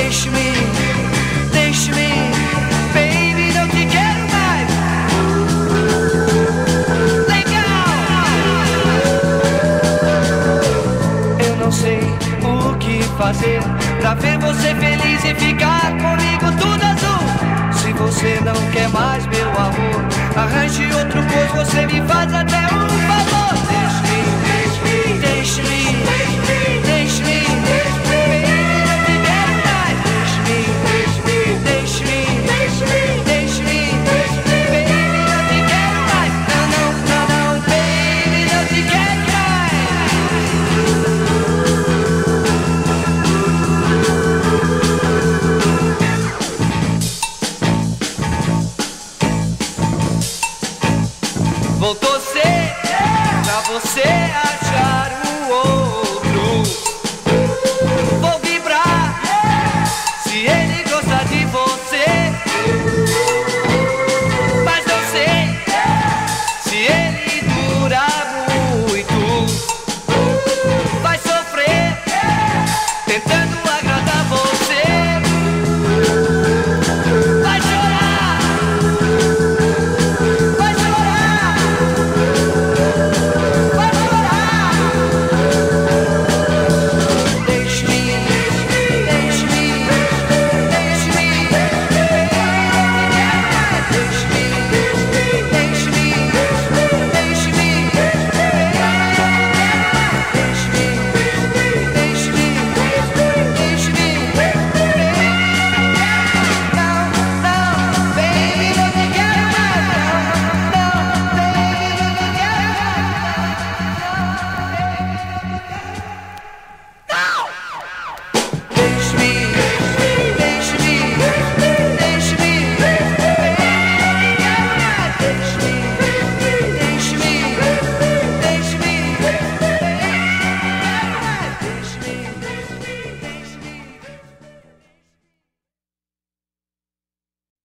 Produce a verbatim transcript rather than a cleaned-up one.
Deixe-me, deixe-me, baby, não te quero mais. Legal! Eu não sei o que fazer pra ver você feliz e ficar comigo tudo azul. Se você não quer mais meu amor, arranje outro, pois você me faz até um favor. Deixe-me, deixe-me, deixe-me, deixe-me, baby, não te quero mais. Deixe-me, deixe-me, deixe-me, deixe-me, baby, não te quero mais. Não, não, não, não, baby, não te quero voltou ser pra você achar um outro. Vou vibrar se ele